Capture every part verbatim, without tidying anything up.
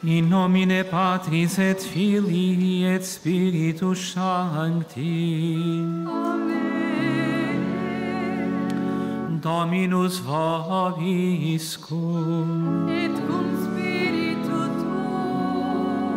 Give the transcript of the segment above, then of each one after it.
In nomine Patris et Filii et Spiritus Sancti. Amen. Dominus vobiscum. Et cum spiritu tuo.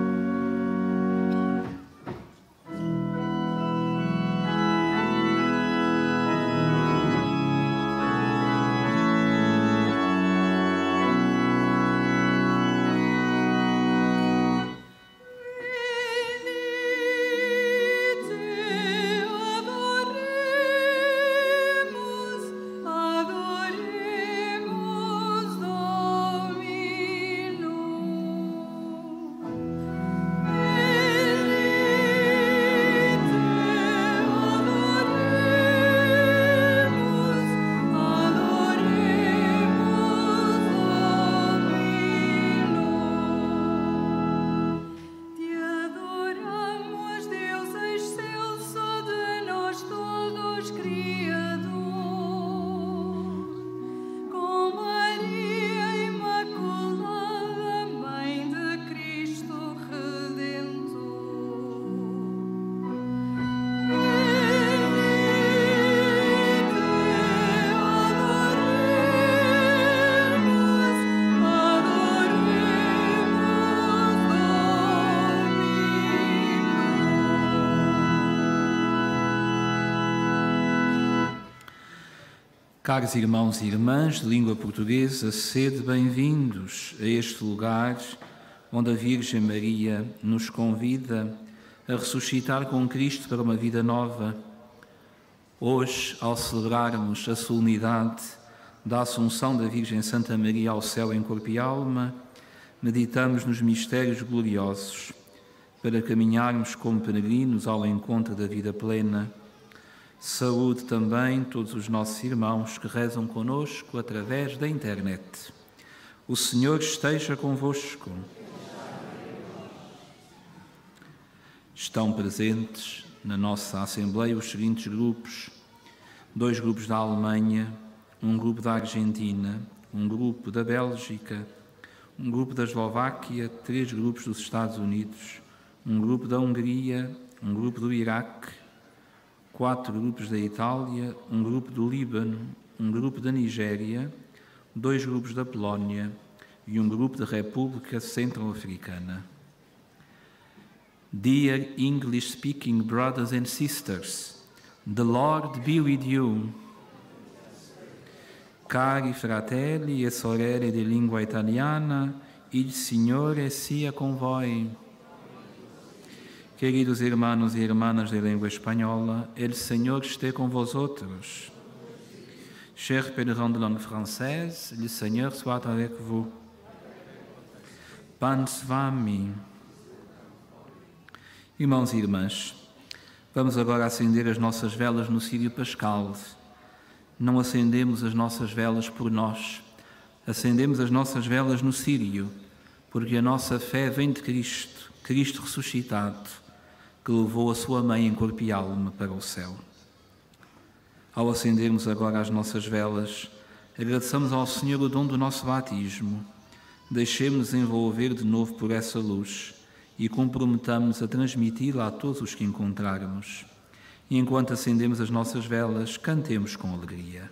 Caros irmãos e irmãs de língua portuguesa, sede bem-vindos a este lugar onde a Virgem Maria nos convida a ressuscitar com Cristo para uma vida nova. Hoje, ao celebrarmos a solenidade da Assunção da Virgem Santa Maria ao céu em corpo e alma, meditamos nos mistérios gloriosos para caminharmos como peregrinos ao encontro da vida plena. Saúde também todos os nossos irmãos que rezam conosco através da internet. O Senhor esteja convosco. Estão presentes na nossa Assembleia os seguintes grupos: dois grupos da Alemanha, um grupo da Argentina, um grupo da Bélgica, um grupo da Eslováquia, três grupos dos Estados Unidos, um grupo da Hungria, um grupo do Iraque, quatro grupos da Itália, um grupo do Líbano, um grupo da Nigéria, dois grupos da Polónia e um grupo da República Centro-Africana. Dear English-speaking brothers and sisters, the Lord be with you. Cari fratelli e sorelle di lingua italiana, il Signore sia con voi. Queridos hermanos e hermanas de língua espanhola, el Senhor esteja com vosotros. Chers pèlerins de langue française, le Seigneur soit avec vous. Pan Svami. Irmãos e irmãs, vamos agora acender as nossas velas no círio pascal. Não acendemos as nossas velas por nós, acendemos as nossas velas no círio, porque a nossa fé vem de Cristo, Cristo ressuscitado, que levou a sua mãe em corpo e alma para o céu. Ao acendermos agora as nossas velas, agradeçamos ao Senhor o dom do nosso batismo, deixemos-nos envolver de novo por essa luz e comprometamos a transmiti-la a todos os que encontrarmos. E enquanto acendemos as nossas velas, cantemos com alegria.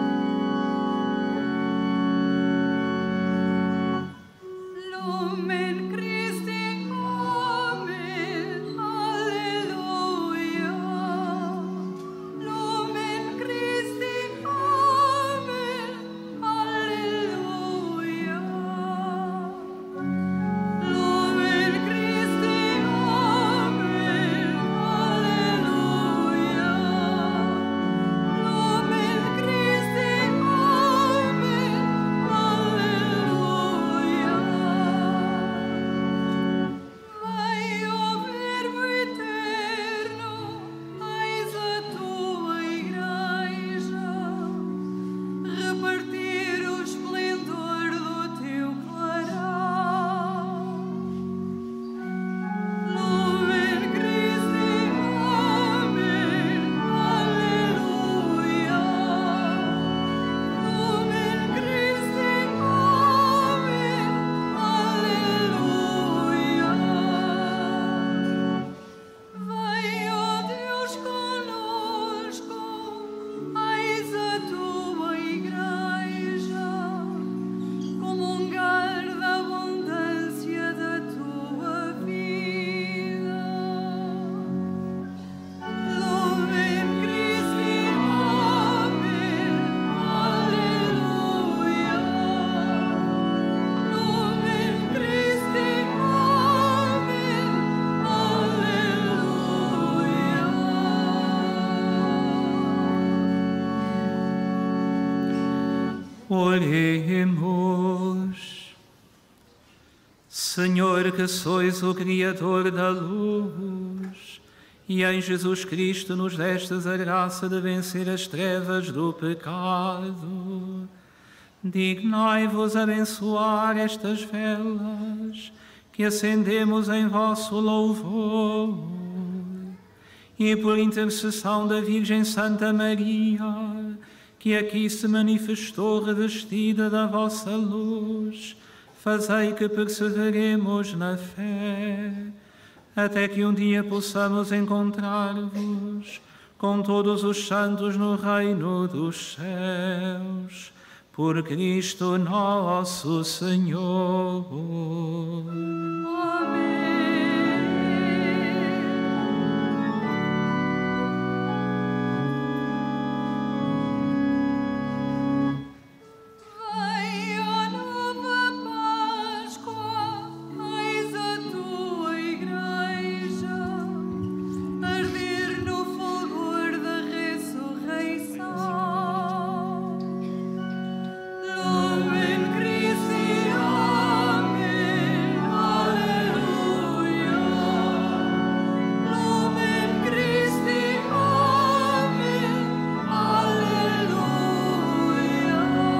Lumen Oremos. Senhor, que sois o Criador da luz, e em Jesus Cristo nos destes a graça de vencer as trevas do pecado, dignai-vos abençoar estas velas que acendemos em vosso louvor, e por intercessão da Virgem Santa Maria, que aqui se manifestou revestida da vossa luz, fazei que perseveremos na fé, até que um dia possamos encontrar-vos com todos os santos no reino dos céus. Por Cristo nosso Senhor. Amém. Vem a nova Páscoa, eis a tua igreja, arder no fulgor da ressurreição. Lumen Christi, Amen, Alleluia. Lumen Christi, Amen, Alleluia.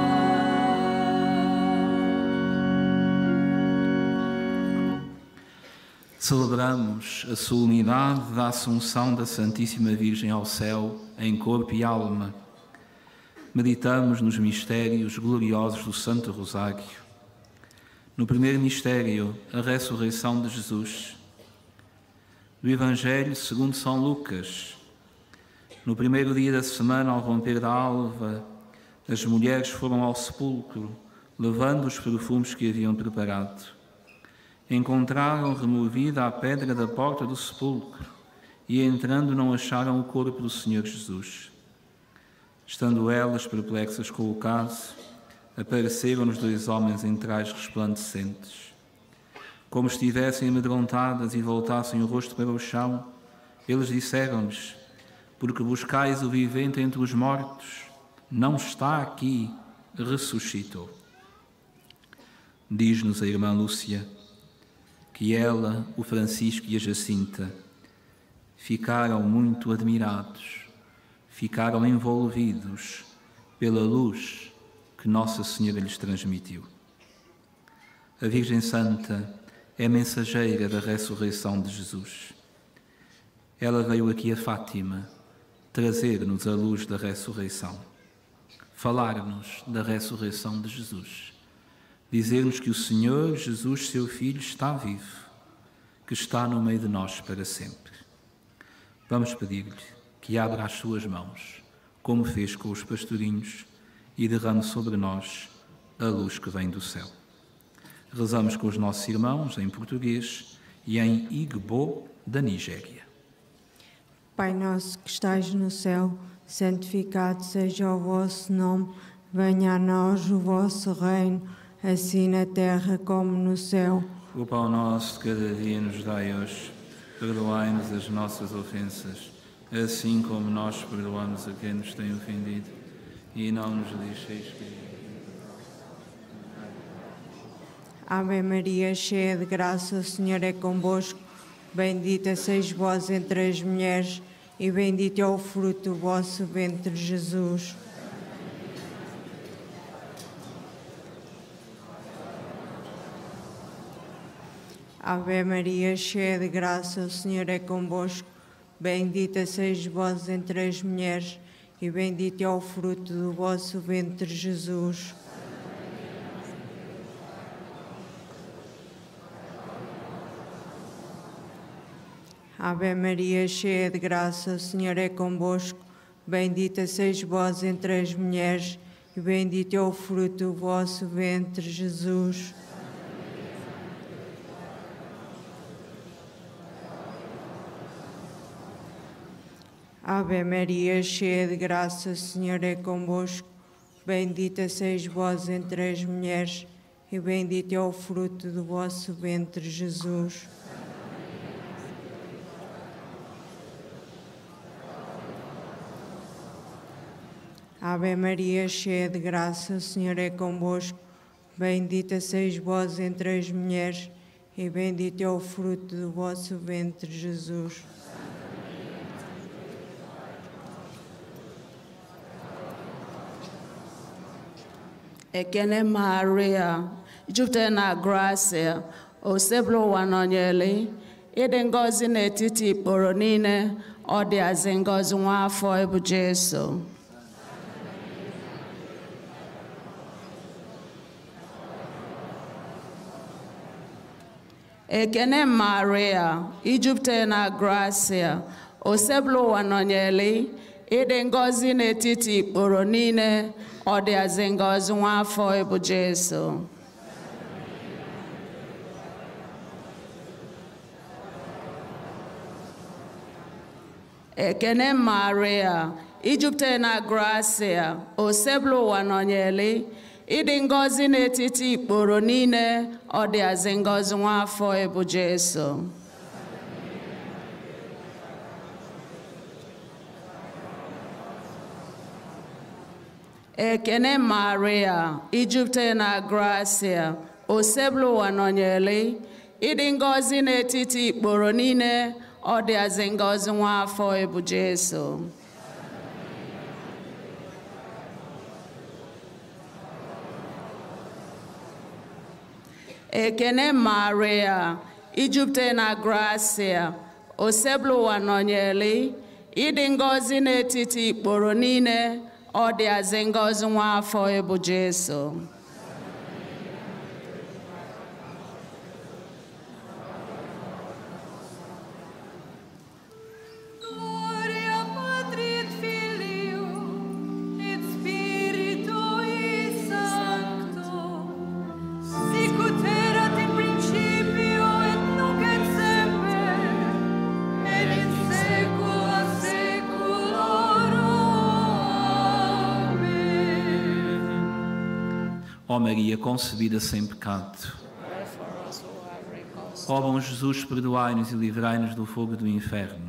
Celebramos a solenidade da Assunção da Santíssima Virgem ao céu, em corpo e alma. Meditamos nos mistérios gloriosos do Santo Rosário. No primeiro mistério, a ressurreição de Jesus. Do Evangelho segundo São Lucas. No primeiro dia da semana, ao romper da alva, as mulheres foram ao sepulcro, levando os perfumes que haviam preparado. Encontraram removida a pedra da porta do sepulcro e, entrando, não acharam o corpo do Senhor Jesus. Estando elas perplexas com o caso, apareceram-nos dois homens em trajes resplandecentes. Como estivessem amedrontadas e voltassem o rosto para o chão, eles disseram-lhes: porque buscais o vivente entre os mortos? Não está aqui, ressuscitou. Diz-nos a irmã Lúcia que ela, o Francisco e a Jacinta ficaram muito admirados, ficaram envolvidos pela luz que Nossa Senhora lhes transmitiu. A Virgem Santa é mensageira da ressurreição de Jesus. Ela veio aqui a Fátima trazer-nos a luz da ressurreição, falar-nos da ressurreição de Jesus, dizer-nos que o Senhor Jesus, seu Filho, está vivo, que está no meio de nós para sempre. Vamos pedir-lhe que abra as suas mãos, como fez com os pastorinhos, e derrame sobre nós a luz que vem do céu. Rezamos com os nossos irmãos em português e em Igbo, da Nigéria. Pai nosso que estais no céu, santificado seja o vosso nome, venha a nós o vosso reino, assim na terra como no céu. O pão nosso de cada dia nos dai hoje. Perdoai-nos as nossas ofensas, assim como nós perdoamos a quem nos tem ofendido. E não nos deixeis cair. Ave Maria, cheia de graça, o Senhor é convosco. Bendita sois vós entre as mulheres, e bendito é o fruto do vosso ventre, Jesus. Ave Maria, cheia de graça, o Senhor é convosco. Bendita sois vós entre as mulheres, e bendito é o fruto do vosso ventre, Jesus. Ave Maria, cheia de graça, o Senhor é convosco. Bendita sois vós entre as mulheres, e bendito é o fruto do vosso ventre, Jesus. Ave Maria, cheia de graça, o Senhor é convosco. Bendita sois vós entre as mulheres, e bendito é o fruto do vosso ventre, Jesus. Ave Maria, cheia de graça, o Senhor é convosco. Bendita sois vós entre as mulheres, e bendito é o fruto do vosso ventre, Jesus. Ekene Maria, jupụtara na gracia, o sebụlụ ụwa nọnyere, ịdị ngọzi n'etiti ikporo niile, ọ dị azị ngọzi nwa afọ ebu Jesu. Ekene Maria, ijupụtara na gracia, o sebụlụ ụwa nọnyere, ịdị ngọzi n'etiti ikporo niile, ọ dị azị ngọzi nwa afọ ebu Jesu. Ekene Maria, ijupụtara na gracia, o sebụlụ ụwa nọnyere, ịdị ngọzi n'etiti ikporo niile, ọ dị azị ngọzi nwa afọ ebu Jesu. Ekene Maria, ijupụtara na gracia, o sebụlụ ụwa nọnyere, ịdị ngọzi n'etiti ikporo niile, ọ dị azị ngọzi nwa afọ ebu Jesu. Ekene Maria, ijupụtara na gracia, o sebụlụ ụwa nọnyere, ịdị ngọzi n'etiti ikporo niile, ọ dị azị ngọzi nwa afọ ebu Jesu. Gloria Patri et Filio et Spiritui Sancto, sic ut erat in principio et nunc et semper, et in saecula saeculorum. Amen. Ó Maria concebida sem pecado, ó bom Jesus, perdoai-nos e livrai-nos do fogo do inferno.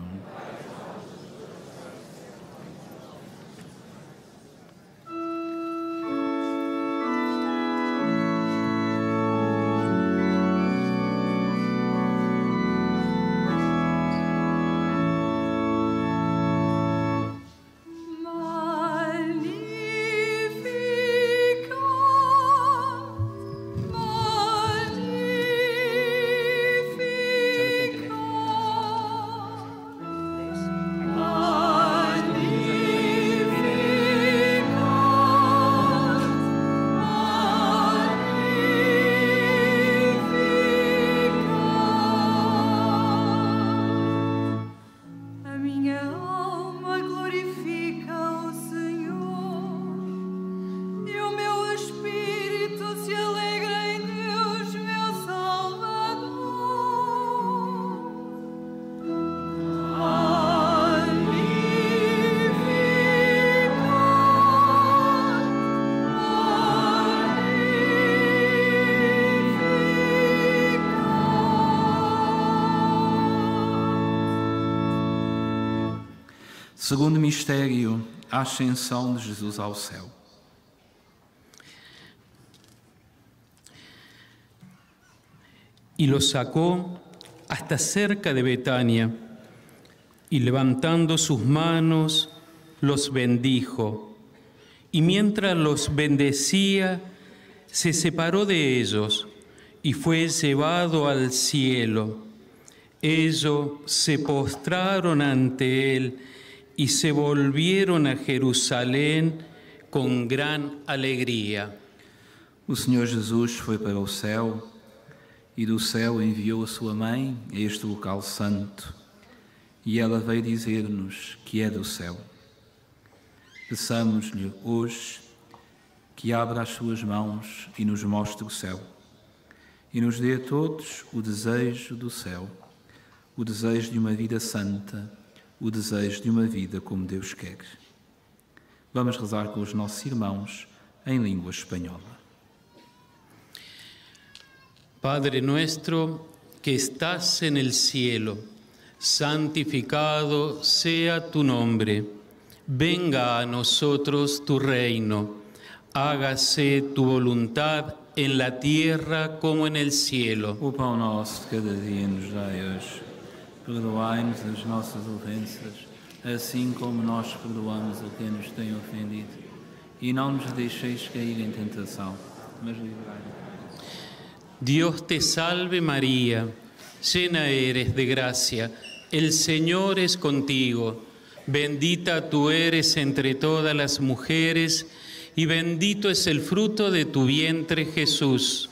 A minha alma glorifica o Senhor, e o meu espírito se alegra em Deus, meu Salvador. Segundo mistério, a ascensão de Jesus ao céu. Y los sacó hasta cerca de Betania, y levantando sus manos, los bendijo. Y mientras los bendecía, se separó de ellos, y fue llevado al cielo. Ellos se postraron ante él, y se volvieron a Jerusalém com gran alegria. O Senhor Jesus foi para o céu e do céu enviou a sua mãe a este local santo, e ela veio dizer-nos que é do céu. Peçamos-lhe hoje que abra as suas mãos e nos mostre o céu, e nos dê a todos o desejo do céu, o desejo de uma vida santa, o desejo de uma vida como Deus quer. Vamos rezar com os nossos irmãos em língua espanhola. Padre nuestro que estás en el cielo, santificado sea tu nombre. Venga a nosotros tu reino, hágase tu voluntad en la tierra como en el cielo. O pão nosso de cada dia nos dai hoje. Perdoai-nos as nossas ofensas, assim como nós perdoamos a quem nos tem ofendido. E não nos deixeis cair em tentação, mas livrai-nos. Dios te salve María, llena eres de gracia, el Señor es contigo. Bendita tú eres entre todas las mujeres, y bendito es el fruto de tu vientre, Jesús.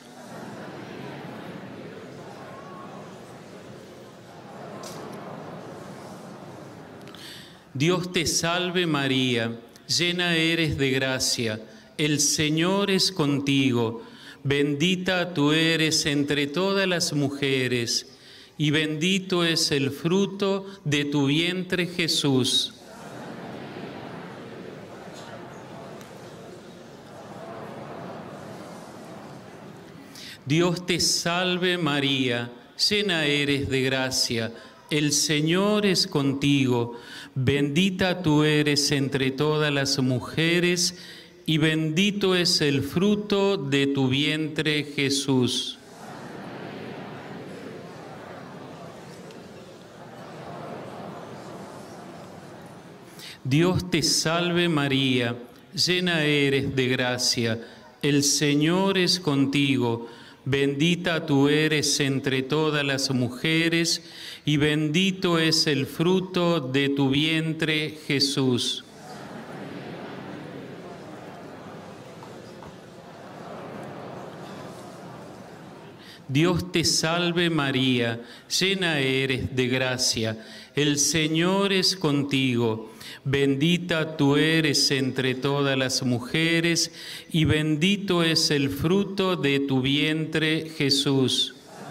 Dios te salve María, llena eres de gracia, el Señor es contigo. Bendita tú eres entre todas las mujeres, y bendito es el fruto de tu vientre, Jesús. Dios te salve María, llena eres de gracia, el Señor es contigo, bendita tú eres entre todas las mujeres, y bendito es el fruto de tu vientre, Jesús. Dios te salve María, llena eres de gracia, el Señor es contigo, bendita tú eres entre todas las mujeres, y bendito es el fruto de tu vientre, Jesús. Dios te salve María, llena eres de gracia, el Señor es contigo, bendita tú eres entre todas las mujeres, y bendito es el fruto de tu vientre, Jesús.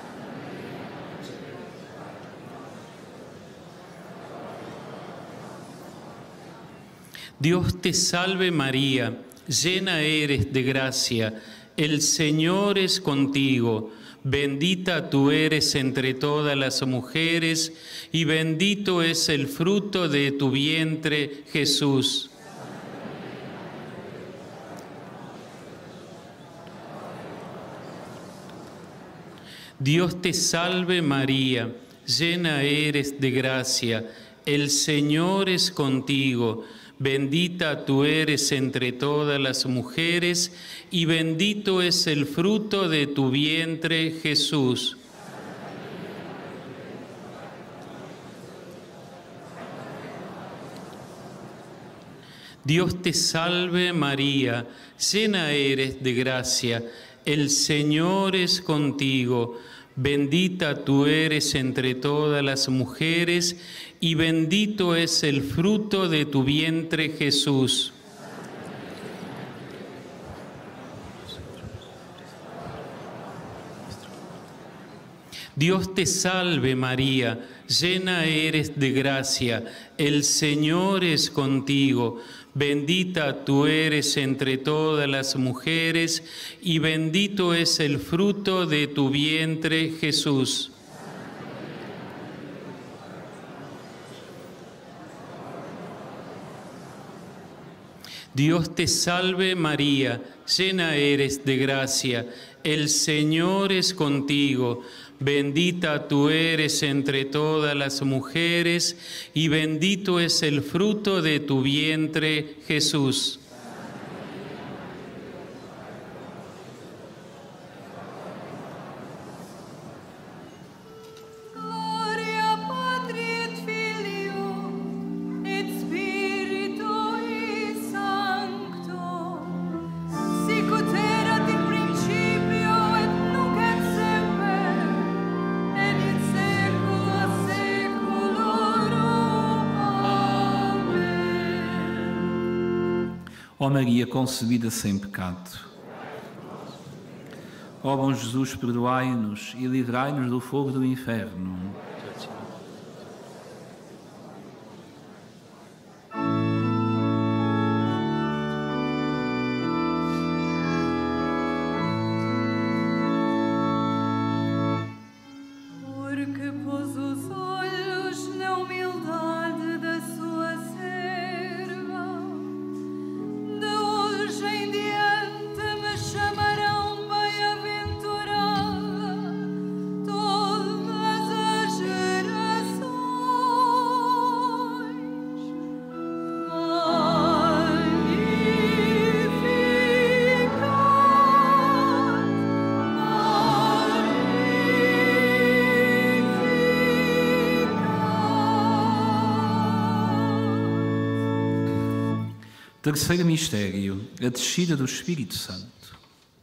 Dios te salve María, llena eres de gracia, el Señor es contigo, bendita tú eres entre todas las mujeres, y bendito es el fruto de tu vientre, Jesús. Dios te salve María, llena eres de gracia, el Señor es contigo, bendita tú eres entre todas las mujeres, y bendito es el fruto de tu vientre, Jesús. Dios te salve María, llena eres de gracia, el Señor es contigo, bendita tú eres entre todas las mujeres, y bendito es el fruto de tu vientre, Jesús. Dios te salve María, llena eres de gracia, el Señor es contigo, bendita tú eres entre todas las mujeres, y bendito es el fruto de tu vientre, Jesús. Dios te salve María, llena eres de gracia, el Señor es contigo, bendita tú eres entre todas las mujeres, y bendito es el fruto de tu vientre, Jesús. Ó Maria concebida sem pecado, ó bom Jesus, perdoai-nos e livrai-nos do fogo do inferno. Porque pôs os olhos na humildade da sua serva, Terceiro mistério, a descida do Espírito Santo.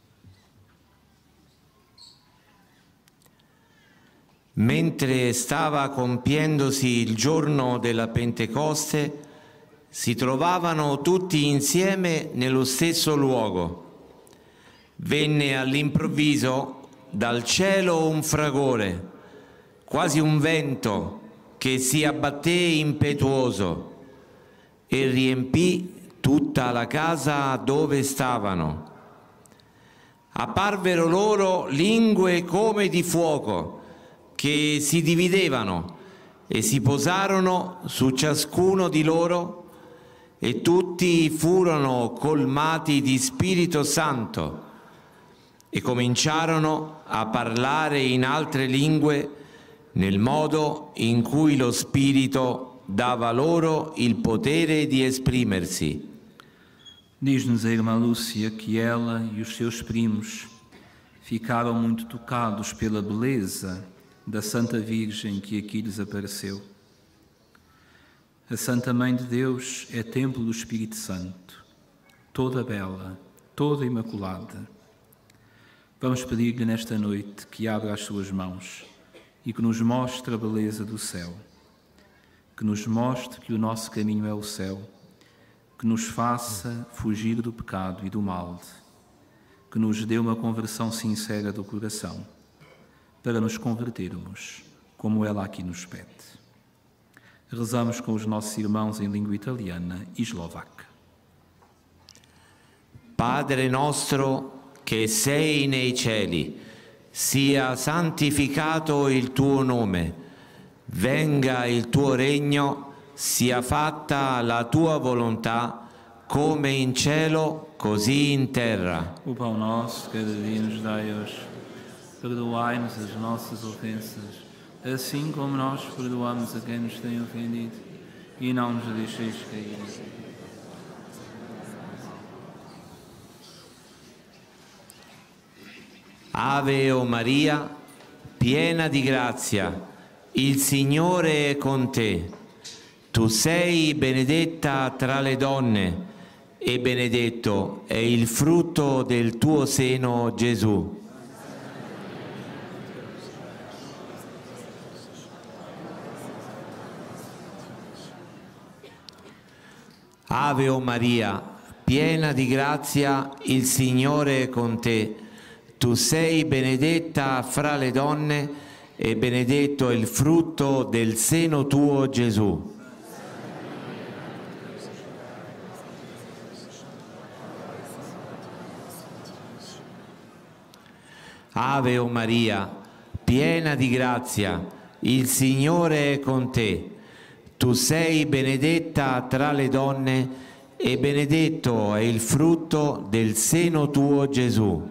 Mentre stava compiendosi il giorno della Pentecoste, si trovavano tutti insieme nello stesso luogo. Venne all'improvviso dal cielo un fragore, quasi un vento che si abbatté impetuoso e riempì tutta la casa dove stavano. Apparvero loro lingue come di fuoco che si dividevano e si posarono su ciascuno di loro, e tutti furono colmati di Spirito Santo e cominciarono a parlare in altre lingue nel modo in cui lo Spirito dava loro il potere di esprimersi. Diz-nos a irmã Lúcia que ela e os seus primos ficaram muito tocados pela beleza da Santa Virgem que aqui lhes apareceu. A Santa Mãe de Deus é templo do Espírito Santo, toda bela, toda imaculada. Vamos pedir-lhe nesta noite que abra as suas mãos e que nos mostre a beleza do céu, que nos mostre que o nosso caminho é o céu, que nos faça fugir do pecado e do mal, que nos dê uma conversão sincera do coração, para nos convertermos, como ela aqui nos pede. Rezamos com os nossos irmãos em língua italiana e eslovaca. Padre nostro che sei nei cieli, sia santificato il tuo nome, venga il tuo regno, sia fatta la tua volontà, come in cielo, così in terra. O pão nosso, cada dia nos dai hoje. Perdoai-nos as nossas ofensas, assim como nós perdoamos a quem nos tem ofendido, e não nos deixeis cair. Ave o Maria, piena di grazia, il Signore è con te. Tu sei benedetta tra le donne, e benedetto è il frutto del tuo seno, Gesù. Ave o Maria, piena di grazia, il Signore è con te. Tu sei benedetta fra le donne, e benedetto è il frutto del seno tuo, Gesù. Ave o Maria, piena di grazia, il Signore è con te. Tu sei benedetta tra le donne, e benedetto è il frutto del seno tuo, Gesù.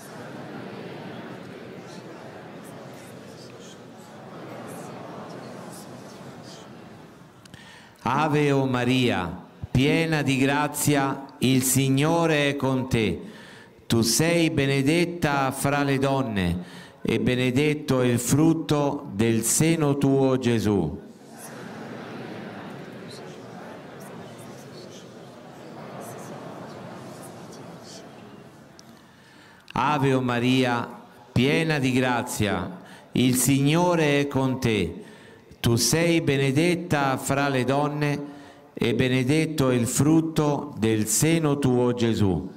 Ave o Maria, piena di grazia, il Signore è con te. Tu sei benedetta fra le donne, e benedetto è il frutto del seno tuo, Gesù. Ave o Maria, piena di grazia, il Signore è con te. Tu sei benedetta fra le donne, e benedetto è il frutto del seno tuo, Gesù.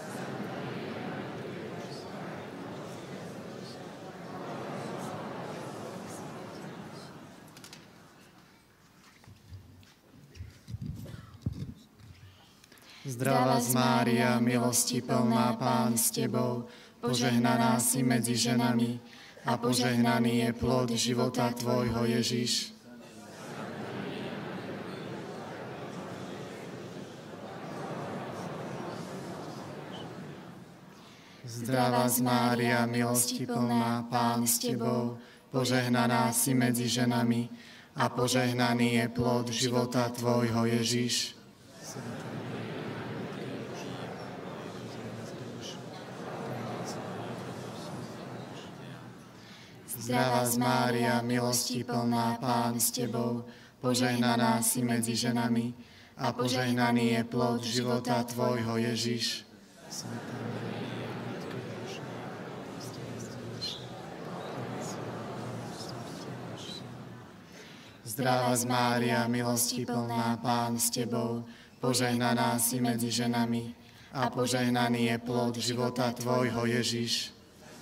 Zdravá z Mária, milosti plná, Pán s tebou, požehnaná si medzi ženami a požehnaný je plod života tvojho, Ježiš. Zdravá z Mária, milosti plná, Pán s tebou, požehnaná si medzi ženami a požehnaný je plod života tvojho, Ježiš. Zdravá z Mária, milosti plná, Pán s tebou, požehnaná si medzi ženami a požehnaný je plod života tvojho, Ježiš. Zdravá Mária, milosti plná, Pán s tebou, požehnaná si medzi ženami a požehnaný je plod života tvojho, Ježiš.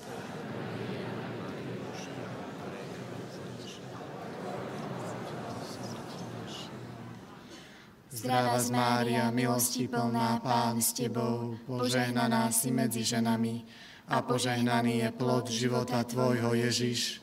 Zdravá Mária, milosti plná, Pán s tebou, požehnaná si medzi ženami a požehnaný je plod života tvojho, Ježiš.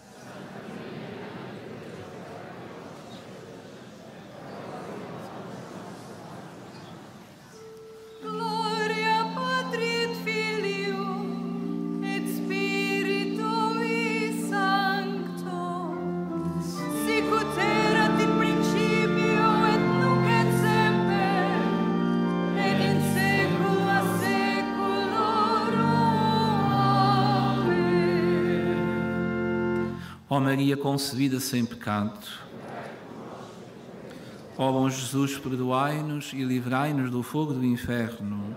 Ó Maria concebida sem pecado, ó bom Jesus, perdoai-nos e livrai-nos do fogo do inferno.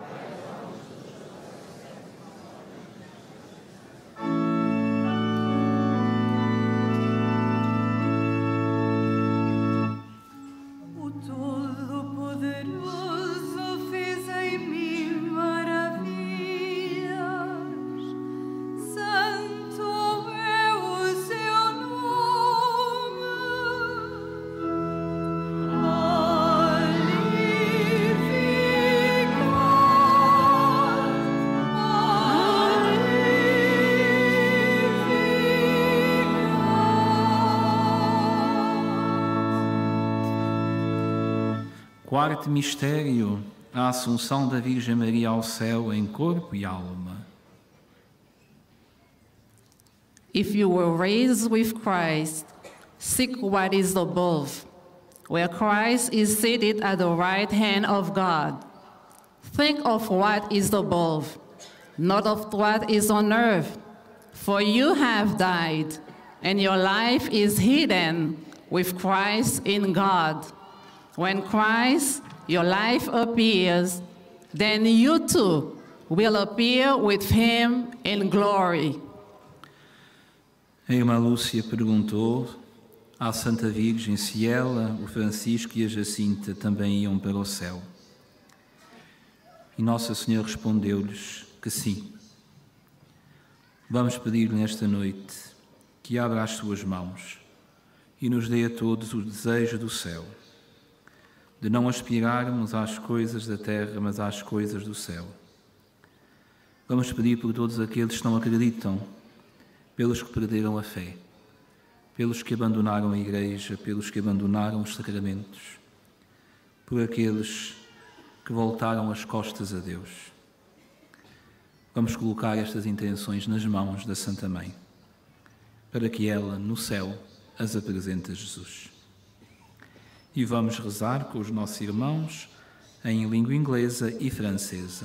Quarto mistério, a Assunção da Virgem Maria ao céu em corpo e alma. If you were raised with Christ, seek what is above, where Christ is seated at the right hand of God. Think of what is above, not of what is on earth, for you have died, and your life is hidden with Christ in God. When Christ, your life, appears, then you too will appear with him in glory. A irmã Lúcia perguntou à Santa Virgem se ela, o Francisco e a Jacinta também iam para o céu. E Nossa Senhora respondeu-lhes que sim. Vamos pedir nesta noite que abra as suas mãos e nos dê a todos o desejo do céu, de não aspirarmos às coisas da terra, mas às coisas do céu. Vamos pedir por todos aqueles que não acreditam, pelos que perderam a fé, pelos que abandonaram a Igreja, pelos que abandonaram os sacramentos, por aqueles que voltaram as costas a Deus. Vamos colocar estas intenções nas mãos da Santa Mãe, para que ela, no céu, as apresente a Jesus. E vamos rezar com os nossos irmãos em língua inglesa e francesa.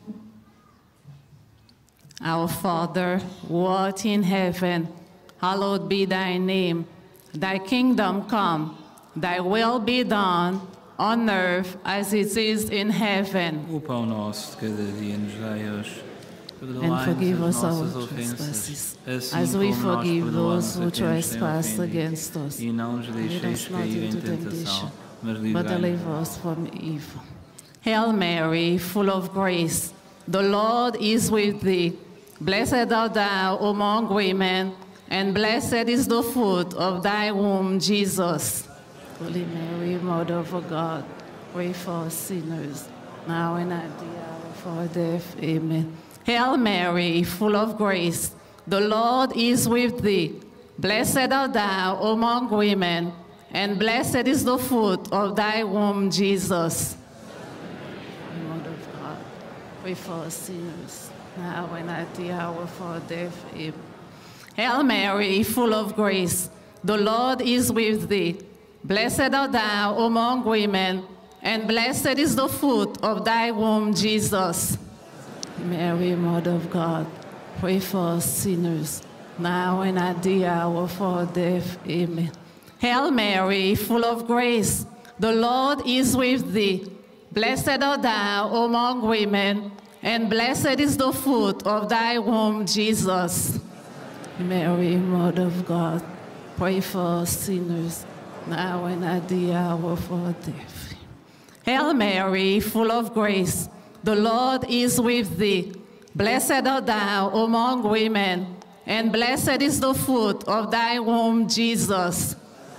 Our Father, who art in heaven, hallowed be thy name. Thy kingdom come, thy will be done, on earth as it is in heaven. O pão nosso de cada dia nos dai hoje. And forgive us our trespasses, as we forgive those who trespass against us. E não nos deixeis cair em tentação, mas but deliver us from evil. Hail Mary, full of grace, the Lord is with thee. Blessed art thou among women, and blessed is the fruit of thy womb, Jesus. Holy Mary, Mother of God, pray for us sinners, now and at the hour of our death. Amen. Hail Mary, full of grace, the Lord is with thee. Blessed art thou among women, and blessed is the fruit of thy womb, Jesus. Mother of God, pray for us sinners, now and at the hour of our death. Amen. Hail Mary, full of grace, the Lord is with thee. Blessed art thou among women, and blessed is the fruit of thy womb, Jesus. Mary, Mother of God, pray for us sinners, now and at the hour of our death. Amen. Hail Mary, full of grace, The Lord is with thee. Blessed art thou among women, and blessed is the fruit of thy womb, Jesus. Mary, Mother of God, pray for us sinners, now and at the hour of our death. Hail Mary, full of grace, the Lord is with thee. Blessed art thou among women, and blessed is the fruit of thy womb, Jesus.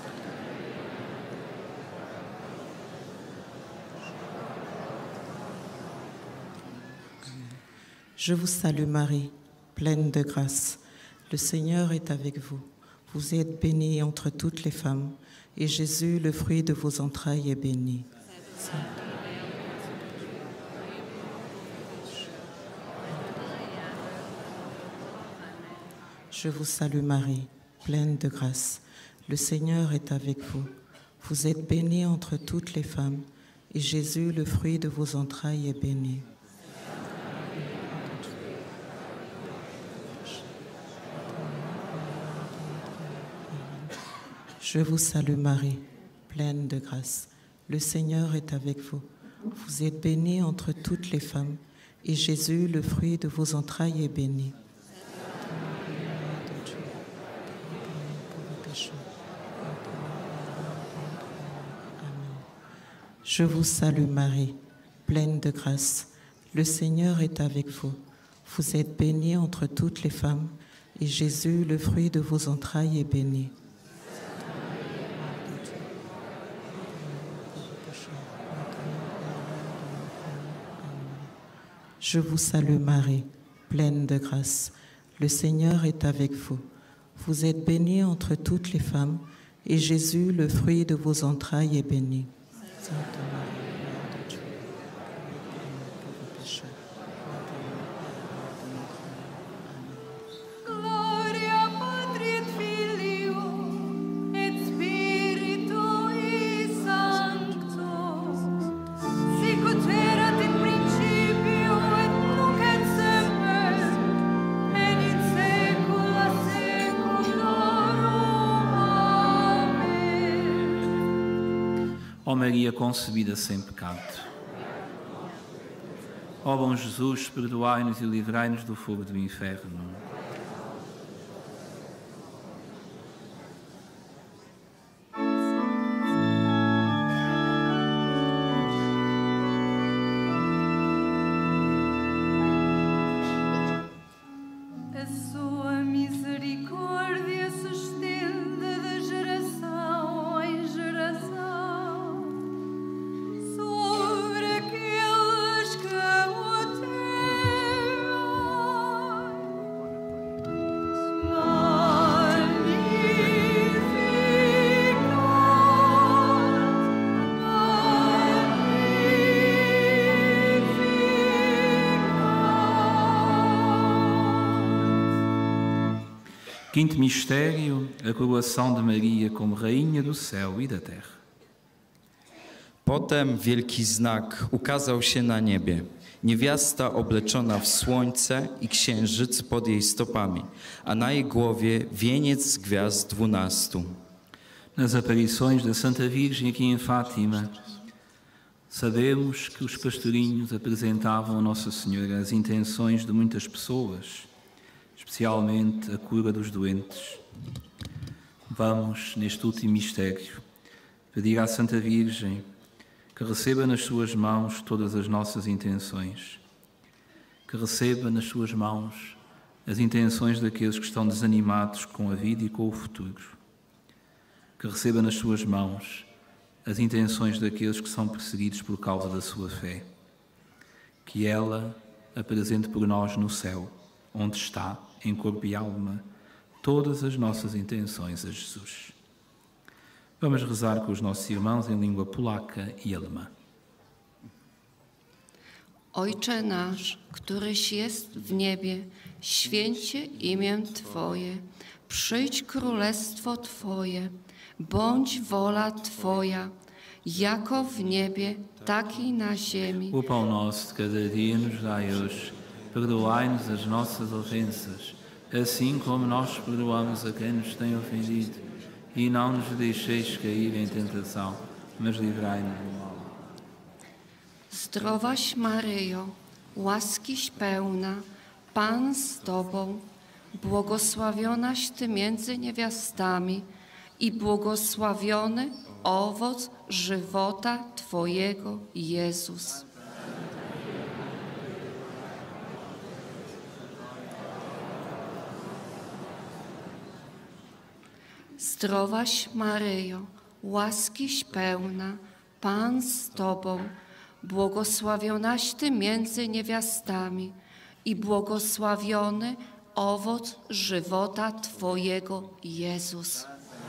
Je vous salue Marie, pleine de grâce. Le Seigneur est avec vous. Vous êtes bénie entre toutes les femmes, et Jésus, le fruit de vos entrailles, est béni. Je vous salue Marie, pleine de grâce. Le Seigneur est avec vous. Vous êtes bénie entre toutes les femmes, et Jésus, le fruit de vos entrailles, est béni. Je vous salue Marie, pleine de grâce. Le Seigneur est avec vous. Vous êtes bénie entre toutes les femmes, et Jésus, le fruit de vos entrailles, est béni. Je vous salue Marie, pleine de grâce. Le Seigneur est avec vous. Vous êtes bénie entre toutes les femmes, et Jésus, le fruit de vos entrailles, est béni. Je vous salue Marie, pleine de grâce. Le Seigneur est avec vous. Vous êtes bénie entre toutes les femmes, et Jésus, le fruit de vos entrailles, est béni. Sainte Marie, Mère de Dieu, pour vos péchés, Gloria Patri et Filio et Spiritui Sancto, sic ut erat in principio et nunc et semper, et in saecula saeculorum. Amém. Ó Maria concebida sem pecado. Ó bom Jesus, perdoai-nos e livrai-nos do fogo do inferno. A sua misericórdia se estende de geração em geração sobre aqueles que o temem. Quinto mistério, a coroação de Maria como Rainha do céu i da terra. Potem wielki znak ukazał się na niebie. Niewiasta obleczona w słońce i księżyc pod jej stopami, a na jej głowie wieniec z gwiazd dwunastu. Nas aparições da Santa Virgem aqui em Fátima, sabemos que os pastorinhos apresentavam a Nossa Senhora as intenções de muitas pessoas, especialmente a cura dos doentes. Vamos, neste último mistério, pedir à Santa Virgem que receba nas suas mãos todas as nossas intenções, que receba nas suas mãos as intenções daqueles que estão desanimados com a vida e com o futuro, que receba nas suas mãos as intenções daqueles que são perseguidos por causa da sua fé, que ela apresente por nós no céu, onde está, em corpo e alma, todas as nossas intenções a Jesus. Vamos rezar com os nossos irmãos em língua polaca e alemã. Ojcze nasz, któryś jest w niebie, święć się imię Twoje, przyjdź królestwo Twoje, bądź wola Twoja, jako w niebie, tak i na ziemi. O pão nosso de cada dia nos dai hoje, perdoai-nos as nossas ofensas, assim como nós perdoamos a quem nos tem ofendido, e não nos deixeis cair em tentação, mas livrai-nos do mal. Zdrowaś Maryjo, łaskiś pełna, Pan z Tobą, błogosławionaś Ty między niewiastami i błogosławiony owoc żywota Twojego, Jezus. Zdrowaś Maryjo, łaskiś pełna, Pan z Tobą, błogosławionaś Ty między niewiastami i błogosławiony owoc żywota Twojego, Jezus.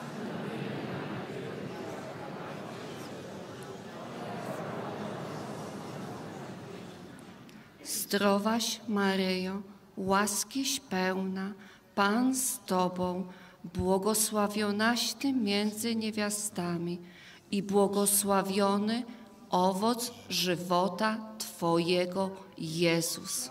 Zdrowaś Maryjo, łaskiś pełna, Pan z Tobą, błogosławionaś Ty między niewiastami i błogosławiony owoc żywota Twojego, Jezus.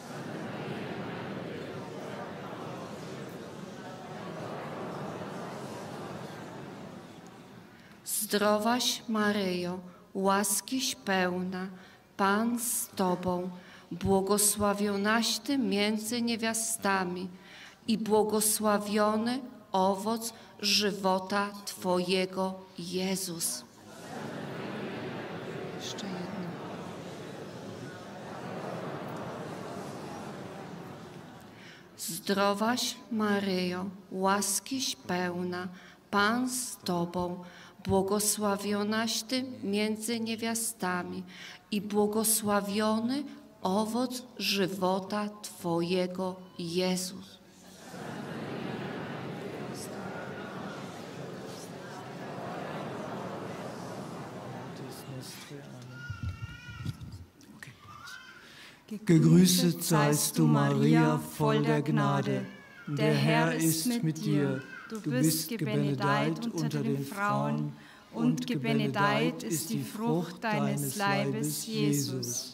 Zdrowaś Maryjo, łaskiś pełna, Pan z Tobą, błogosławionaś Ty między niewiastami i błogosławiony owoc żywota Twojego, Jezus. Jeszcze jedno. Zdrowaś Maryjo, łaskiś pełna, Pan z Tobą, błogosławionaś Ty między niewiastami i błogosławiony owoc żywota Twojego, Jezus. Gegrüßet seist du, Maria, voll der Gnade. Der Herr ist mit dir. Du bist gebenedeit unter den Frauen, und gebenedeit ist die Frucht deines Leibes, Jesus.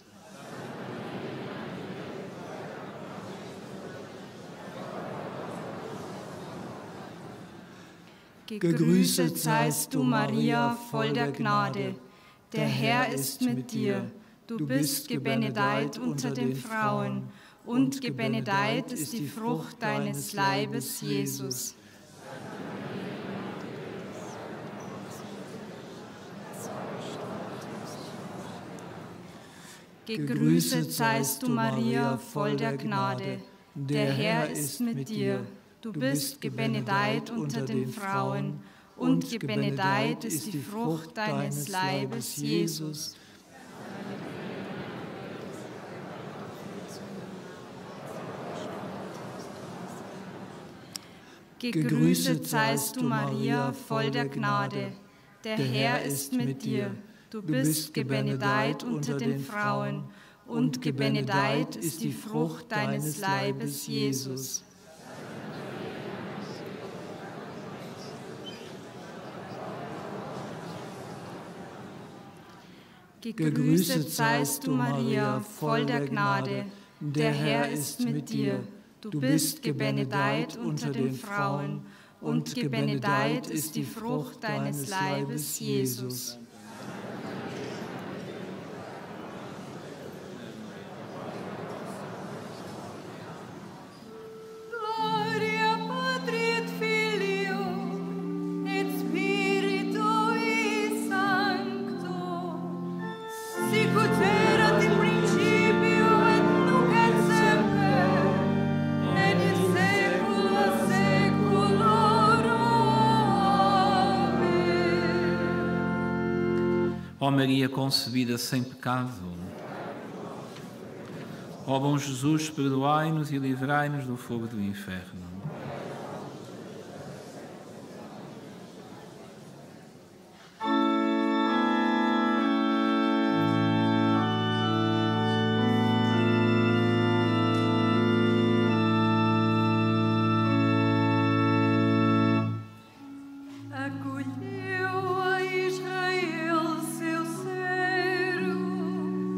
Gegrüßet seist du, Maria, voll der Gnade. Der Herr ist mit dir. Du bist gebenedeit unter den Frauen, und gebenedeit ist die Frucht deines Leibes, Jesus. Gegrüßet seist du, Maria, voll der Gnade. Der Herr ist mit dir. Du bist gebenedeit unter den Frauen, und gebenedeit ist die Frucht deines Leibes, Jesus. Gegrüßet seist du, Maria, voll der Gnade. Der Herr ist mit dir. Du bist gebenedeit unter den Frauen, und gebenedeit ist die Frucht deines Leibes, Jesus. Gegrüßet seist du, Maria, voll der Gnade. Der Herr ist mit dir. Du bist gebenedeit unter den Frauen, und gebenedeit ist die Frucht deines Leibes, Jesus. Gloria Patri et Filio et Spiritui Sancto, sic ut erat in principio et nunc et semper, et in saecula saeculorum. Amém. Ó Maria concebida sem pecado, ó bom Jesus, perdoai-nos e livrai-nos do fogo do inferno. Acolheu a Israel seu servo,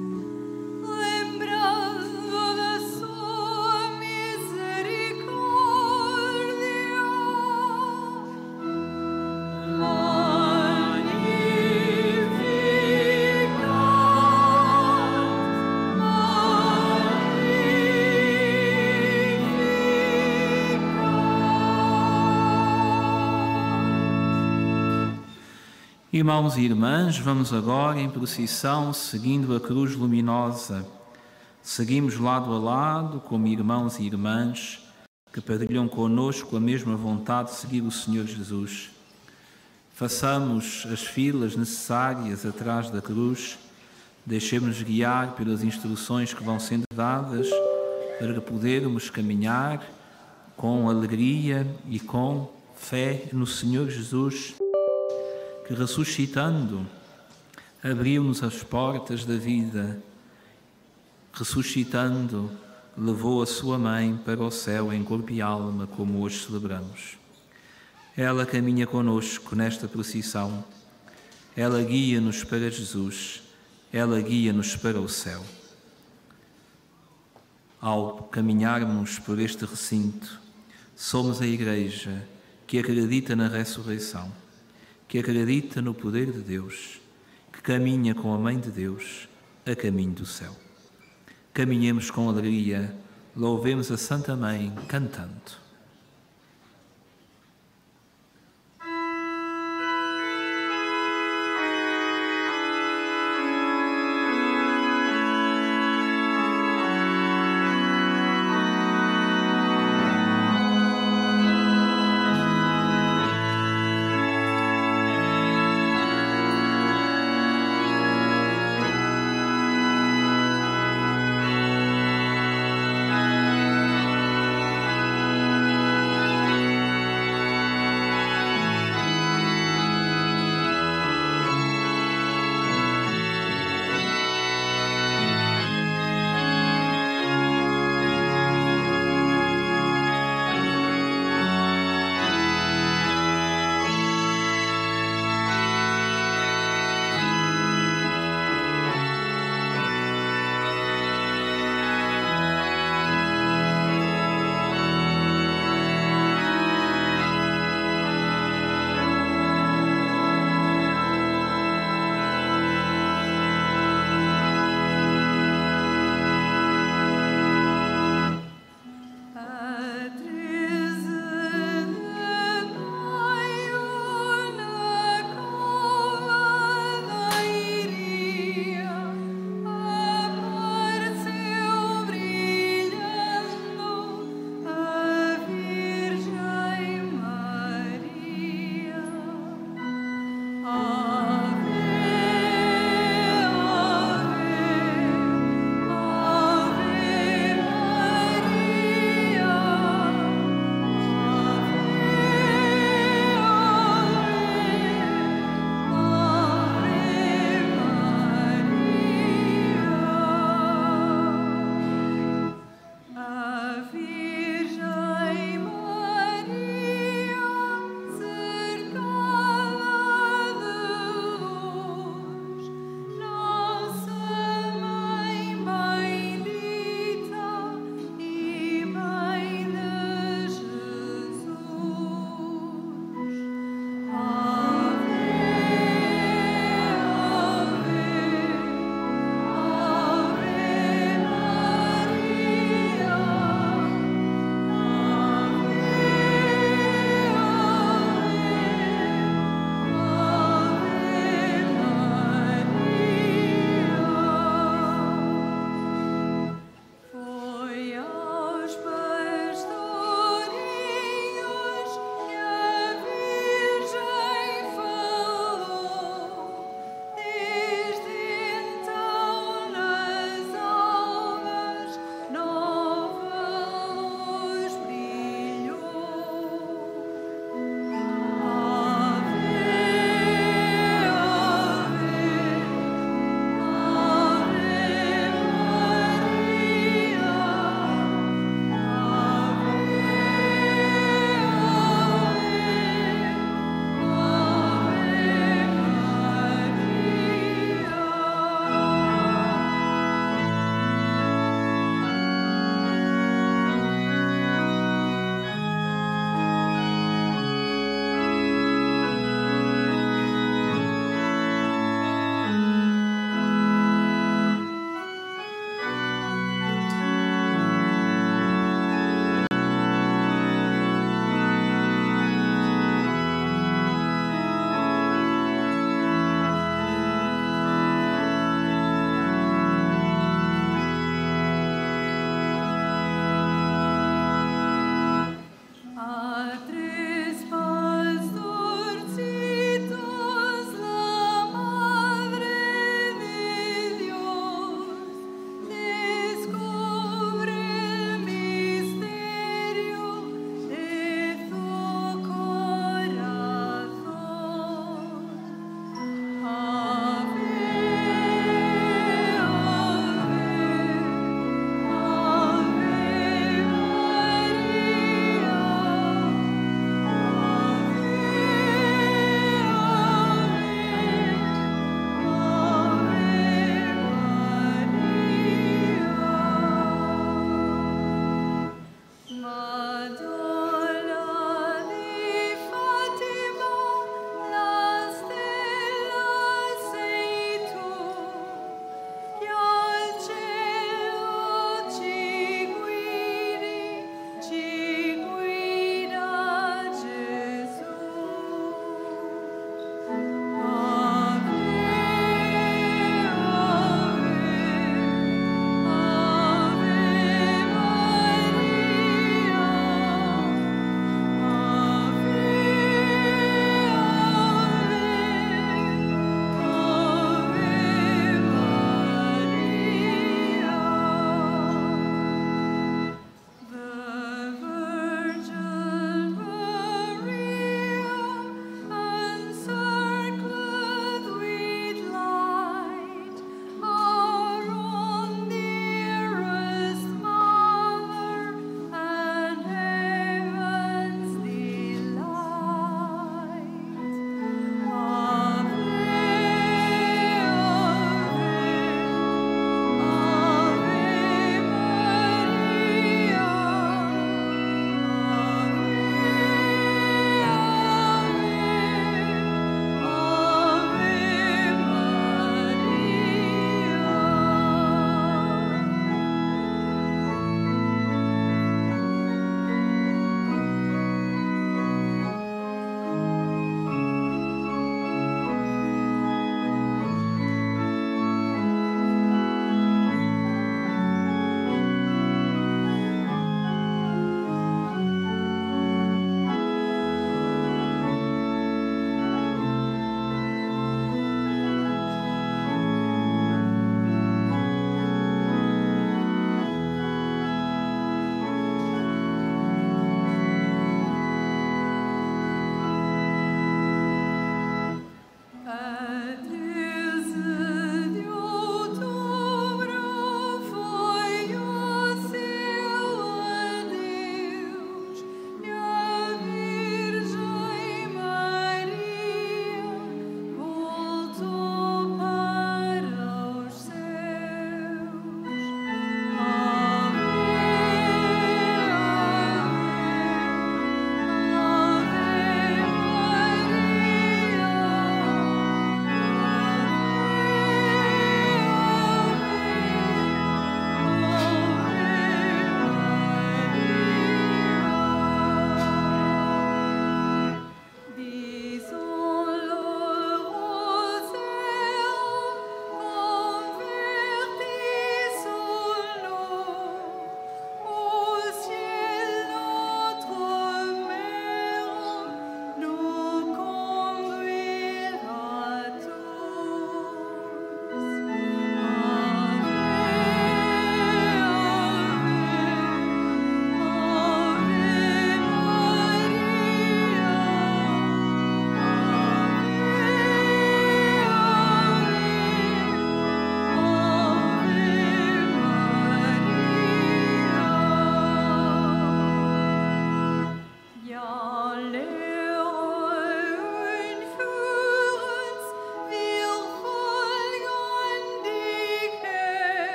lembrando da sua misericórdia. Magnificat Irmãos e irmãs, vamos agora em procissão seguindo a cruz luminosa. Seguimos lado a lado como irmãos e irmãs que partilham conosco a mesma vontade de seguir o Senhor Jesus. Façamos as filas necessárias atrás da cruz, deixemos guiar pelas instruções que vão sendo dadas para podermos caminhar com alegria e com fé no Senhor Jesus, que ressuscitando abriu-nos as portas da vida, ressuscitando levou a sua mãe para o céu em corpo e alma, como hoje celebramos. Ela caminha conosco nesta procissão, ela guia-nos para Jesus, ela guia-nos para o céu. Ao caminharmos por este recinto, somos a Igreja que acredita na ressurreição, que acredita no poder de Deus, que caminha com a Mãe de Deus a caminho do céu. Caminhemos com alegria, louvemos a Santa Mãe cantando.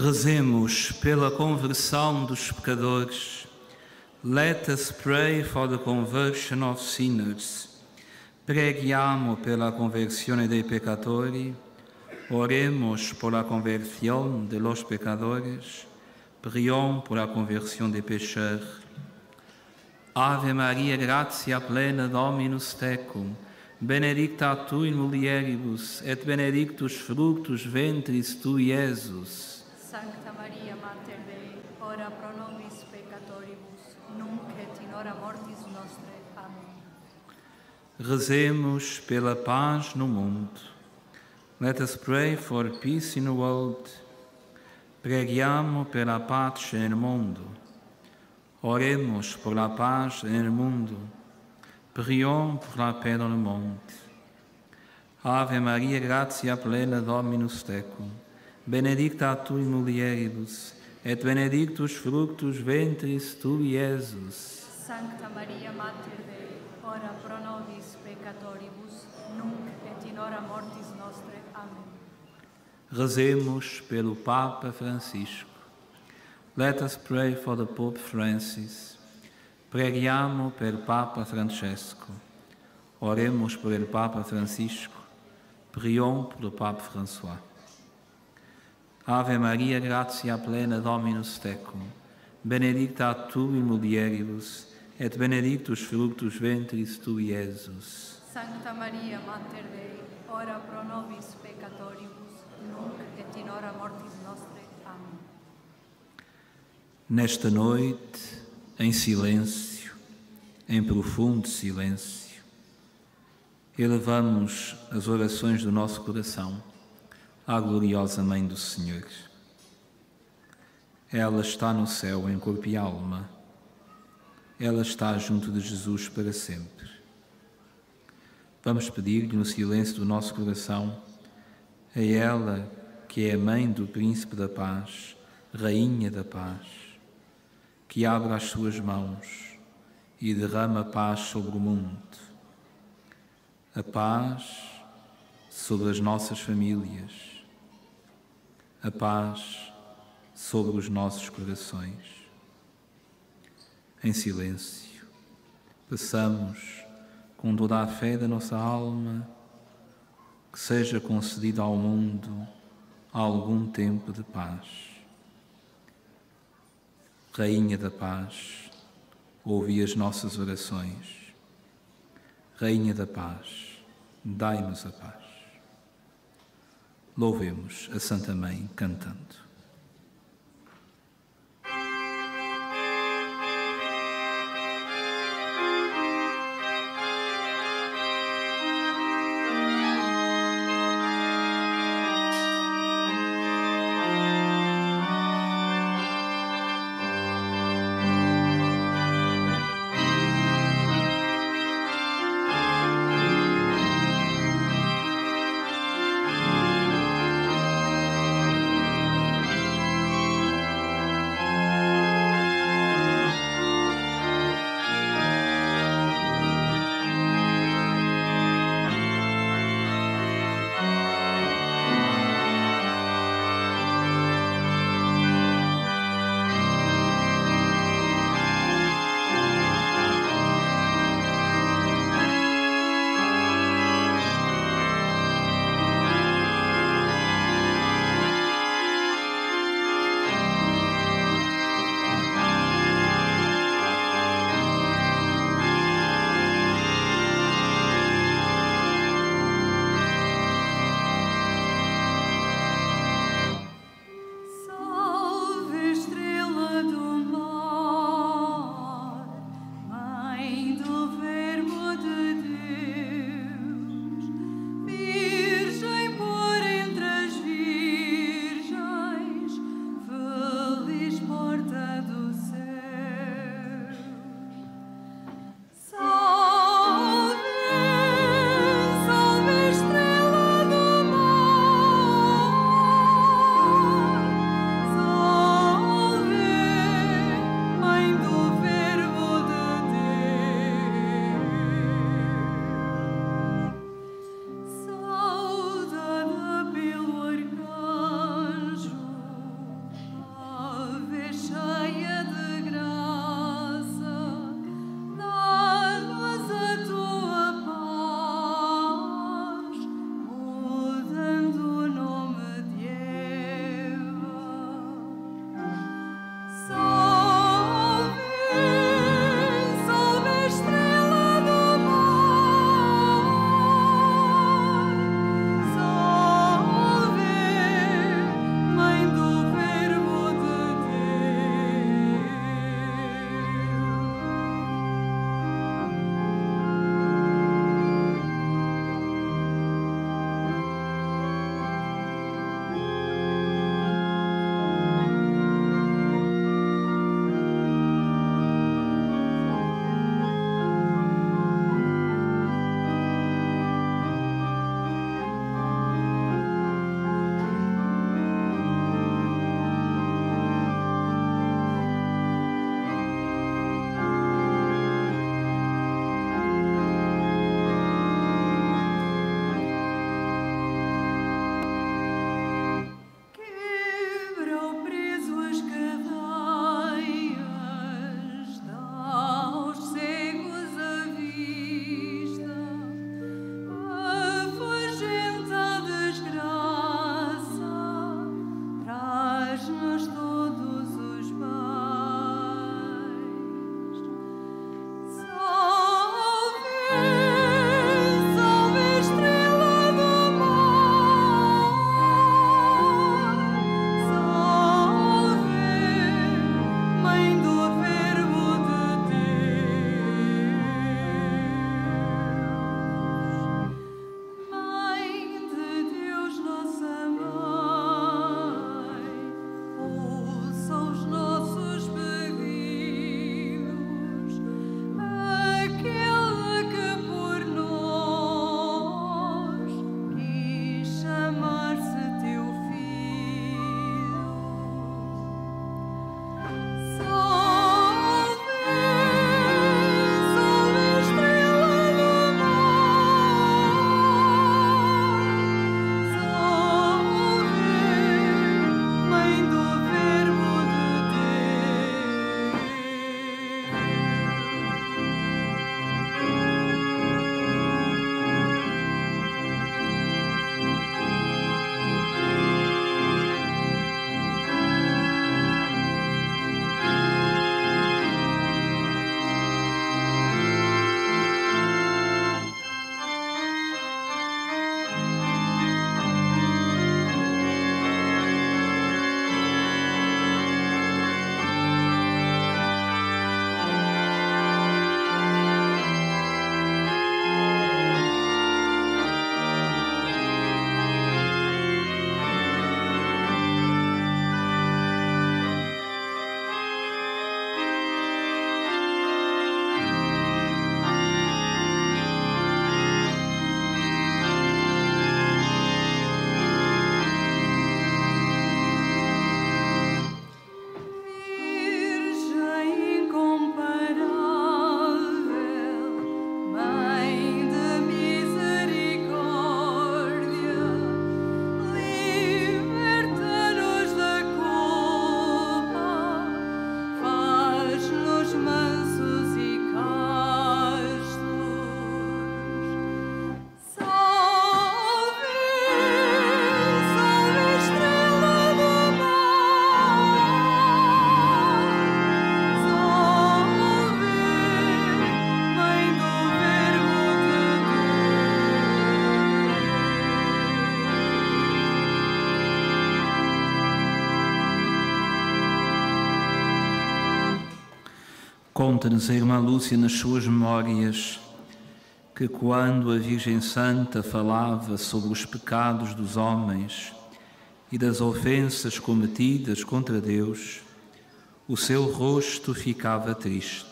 Rezemos pela conversão dos pecadores. Let us pray for the conversion of sinners. Preghiamo per la conversione dei peccatori. Oremos por la conversión de los pecadores. Prions por la conversión des pécheurs. Ave Maria, gratia plena, Dominus tecum, benedicta tu in mulieribus, et benedictus fructus ventris tui, Iesus. Sancta Maria, Mater Dei, ora pro nobis peccatoribus, nunc et in hora mortis nostre. Amém. Rezemos pela paz no mundo. Let us pray for peace in the world. Preghiamo per la pace nel mondo. Oremos por la paz nel mundo. Prions pour la paix dans le monde. Ave Maria, gratia plena, Dominus tecum, benedicta tu in mulieribus, et benedictus fructus ventris tui, Iesus. Sancta Maria, Mater Dei, ora pro nobis peccatoribus, nunc et in hora mortis nostre. Amém. Rezemos pelo Papa Francisco. Let us pray for the Pope Francis. Preghiamo per Papa Francesco. Oremos por el Papa Francisco. Prions pour le Pape François. Ave Maria, gratia plena, Dominus tecum, benedicta tu in mulieribus, et benedictus fructus ventris tui, Iesus. Sancta Maria, Mater Dei, ora pro nobis peccatoribus, nunc et in hora mortis nostre. Amém. Nesta noite, em silêncio, em profundo silêncio, elevamos as orações do nosso coração à gloriosa Mãe do Senhor. Ela está no céu em corpo e alma. Ela está junto de Jesus para sempre. Vamos pedir-lhe no silêncio do nosso coração, a ela que é a Mãe do Príncipe da Paz, Rainha da Paz, que abra as suas mãos e derrama paz sobre o mundo. A paz sobre as nossas famílias, a paz sobre os nossos corações. Em silêncio, peçamos com toda a fé da nossa alma que seja concedido ao mundo algum tempo de paz. Rainha da Paz, ouvi as nossas orações. Rainha da Paz, dai-nos a paz. Louvemos a Santa Mãe cantando. Amém. Conta-nos a irmã Lúcia nas suas memórias que quando a Virgem Santa falava sobre os pecados dos homens e das ofensas cometidas contra Deus, o seu rosto ficava triste.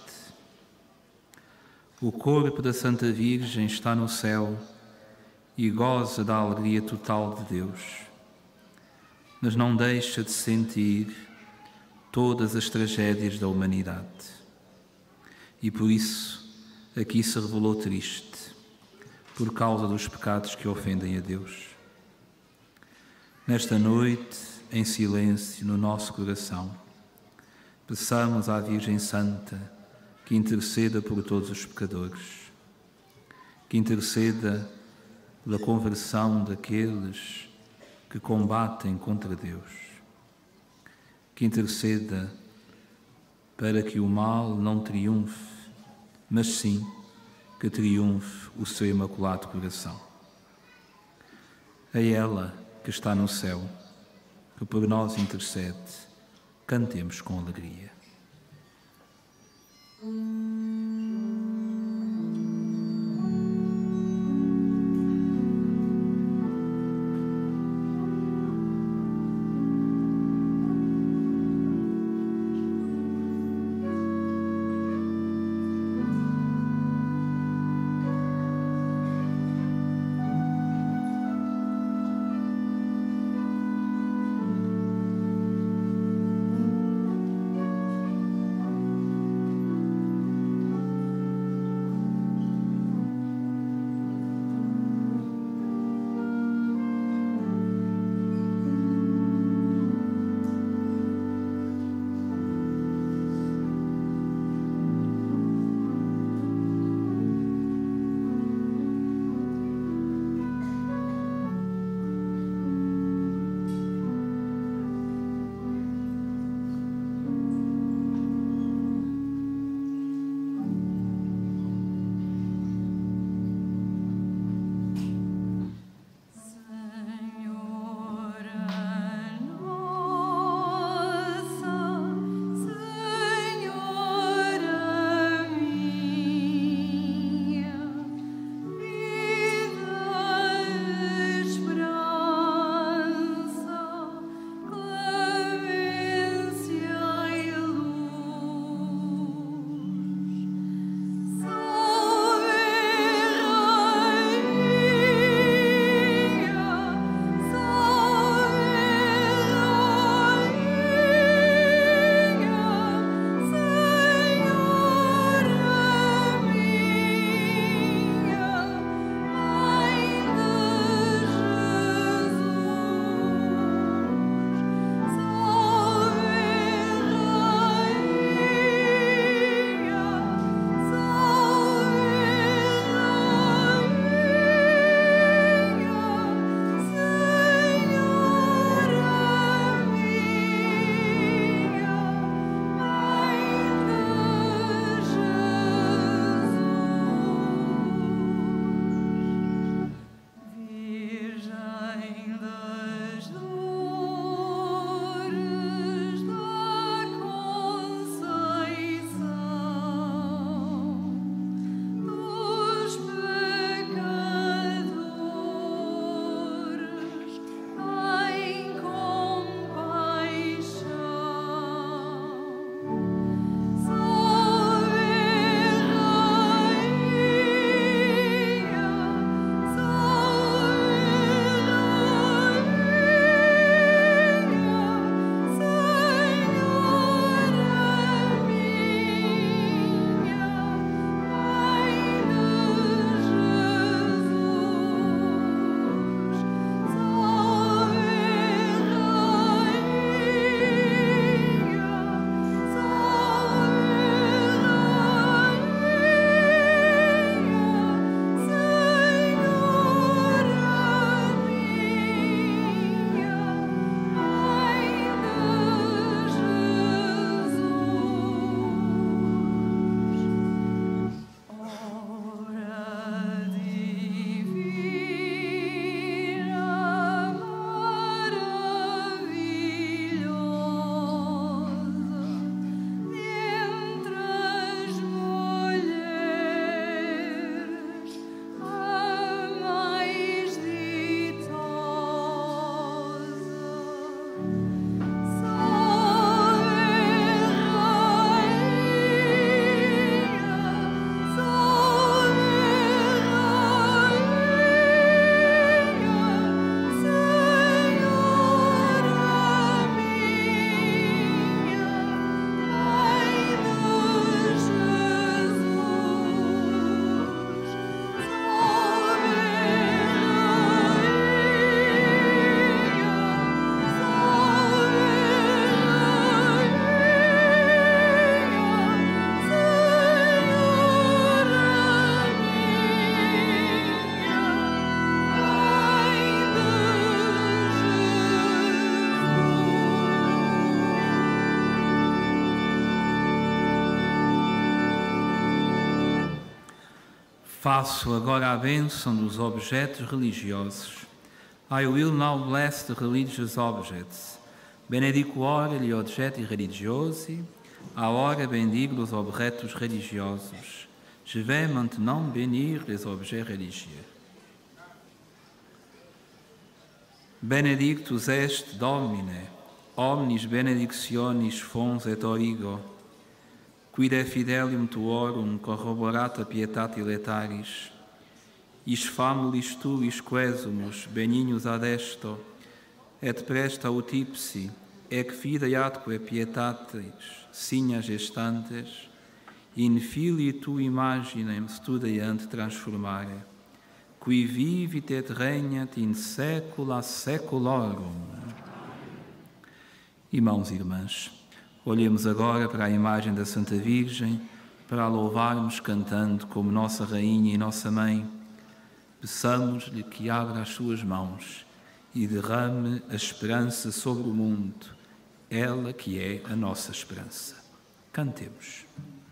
O corpo da Santa Virgem está no céu e goza da alegria total de Deus, mas não deixa de sentir todas as tragédias da humanidade. E por isso aqui se revelou triste, por causa dos pecados que ofendem a Deus. Nesta noite, em silêncio, no nosso coração, peçamos à Virgem Santa que interceda por todos os pecadores, que interceda pela conversão daqueles que combatem contra Deus, que interceda para que o mal não triunfe, mas sim que triunfe o seu imaculado coração. A ela que está no céu, que por nós intercede, cantemos com alegria. Faço agora a bênção dos objetos religiosos. I will now bless the religious objects. Benedico ora gli oggetti religiosi. A ora bendigo os objetos religiosos. Je vais maintenant bénir les objets religieux. Benedictus est Domine, omnis benedictionis fons et origo, quide fidelium tuorum corroborata pietate letaris, is famulis tuis quesumus benignus adesto, et presta utipsi, ec fide atque pietatis signa gestantes, in filii tu imaginem studiant transformare, qui vivit et regnat in saecula saeculorum. Irmãos e irmãs, olhemos agora para a imagem da Santa Virgem, para a louvarmos cantando como nossa Rainha e nossa Mãe. Peçamos-lhe que abra as suas mãos e derrame a esperança sobre o mundo, ela que é a nossa esperança. Cantemos.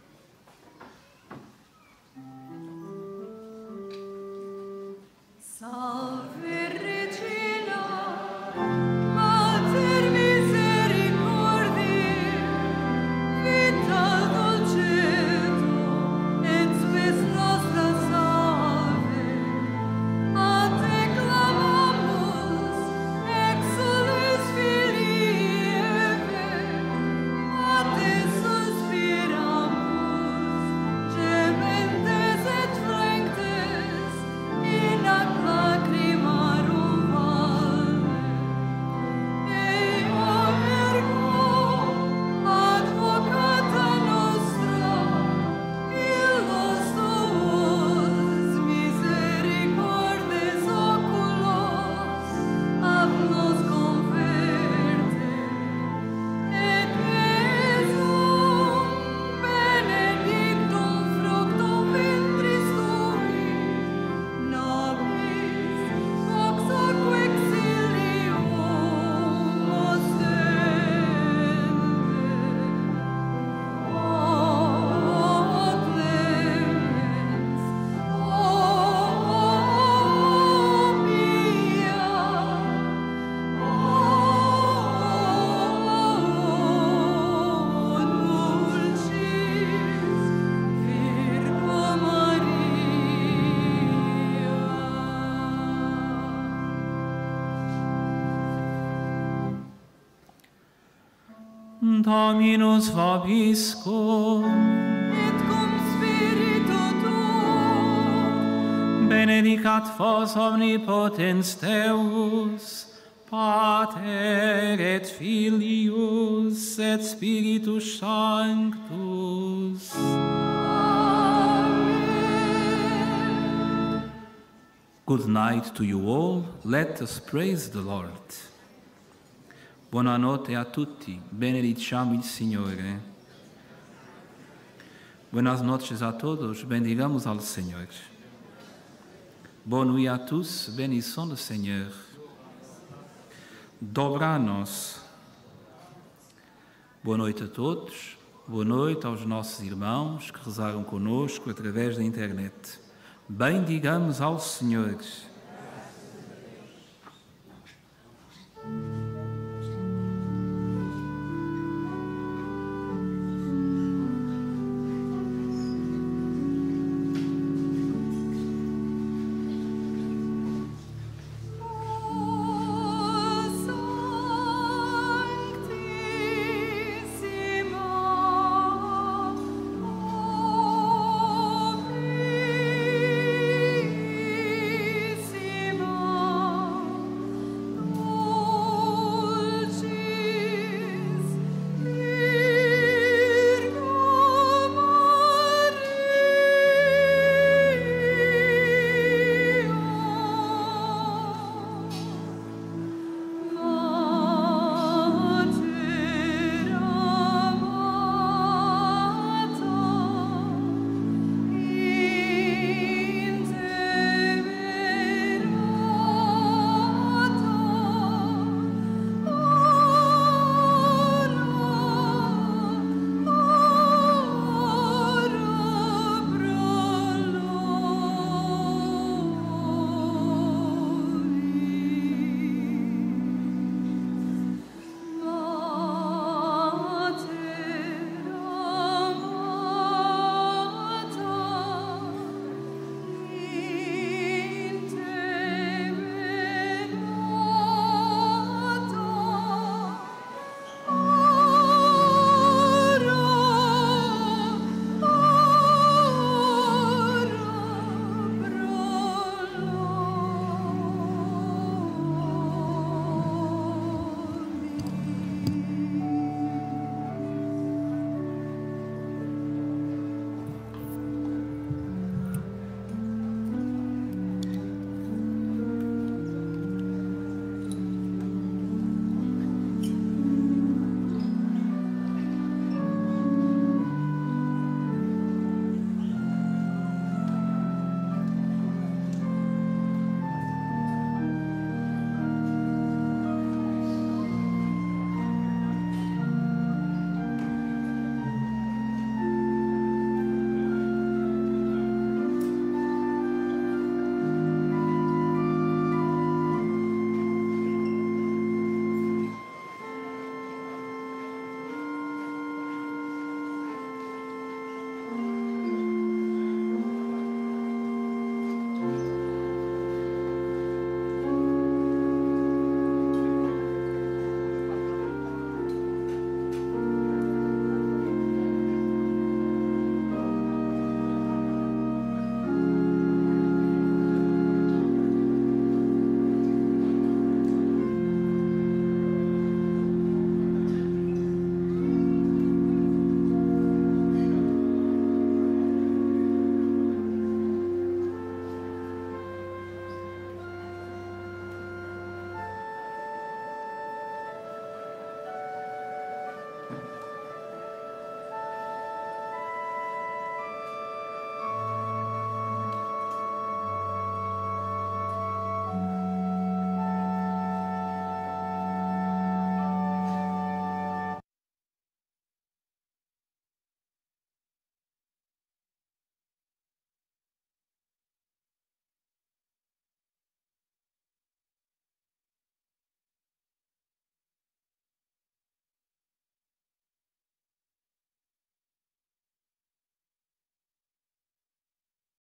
Salve Regina, Mater misericordiae, vita dulcedo, et spes nostra salve. A te clamamus, exules filii Eve, a te suspiramus, gementes et flenctes, in ac lacrimarum valle. Ea ergo, advocata nostra, illos tuos misericordes oculos ab nos converte, et Jesum benedictum fructum ventris tui, nobis vox ac exilium ostende. O clemens, o pia, o dulcis Virgo Maria. Dominus vobiscum, Et cum spiritu tuo, benedicat vos omnipotens Deus, Pater et Filius et Spiritus Sanctus. Good night to you all. Let us praise the Lord. Buonanotte a tutti. Benediciamo il Signore. Buenas noches a todos. Bendigamos al Señor. Bonne nuit à tous. Bénissons le Seigneur. Dobra-nos. Boa noite a todos. Boa noite aos nossos irmãos que rezaram conosco através da internet. Bendigamos ao Senhor.